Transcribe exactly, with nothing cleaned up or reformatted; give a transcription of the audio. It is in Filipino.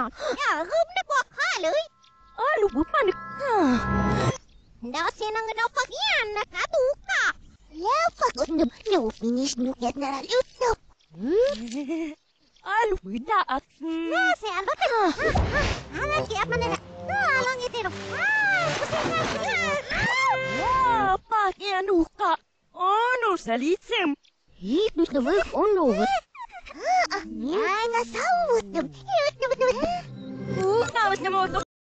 na. Yarap na ko akaloy. Ah, lubupan. Dasi nang napak yan, nakatuka. Lapak ko na, no finish no get na luto. Ah, lubida at... Nasi, ano ka? Anak, kaya pa nila. Alang itiro. Ah, Ah, pakiano ka. Ano sa litsem? Hito na ba ono? Ah, ay, nasawot. Uh, kawas na mo ito.